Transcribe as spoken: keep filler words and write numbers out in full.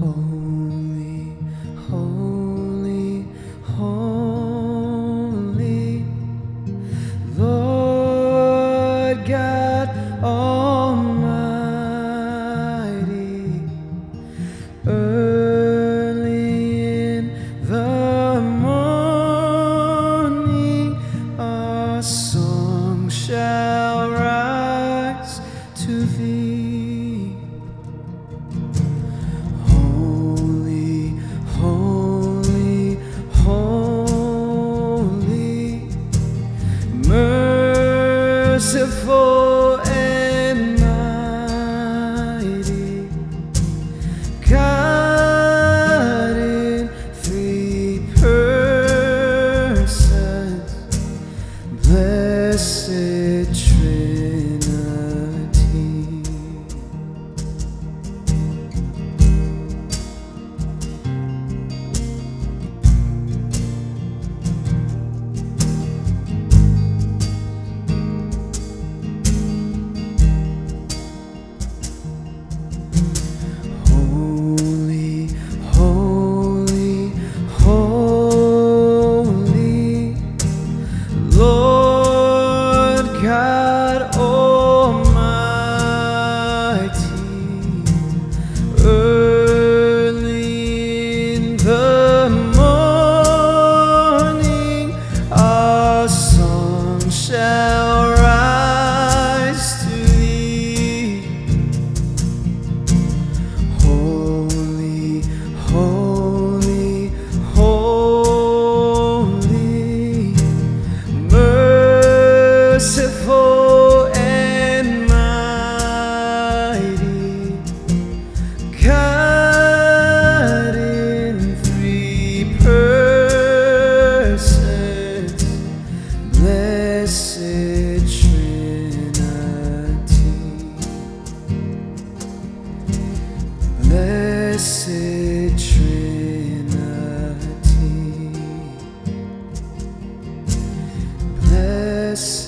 Holy, holy, holy, Lord God Almighty. Early in the morning, our song shall rise to thee. Holy, holy, holy, merciful and mighty, God in three persons, blessed Trinity. Holy, holy, holy, Lord God Almighty. Early in the morning, our song shall rise to thee. Holy, holy, holy, merciful and mighty, God in three persons, blessed Trinity. Blessed Trinity, blessed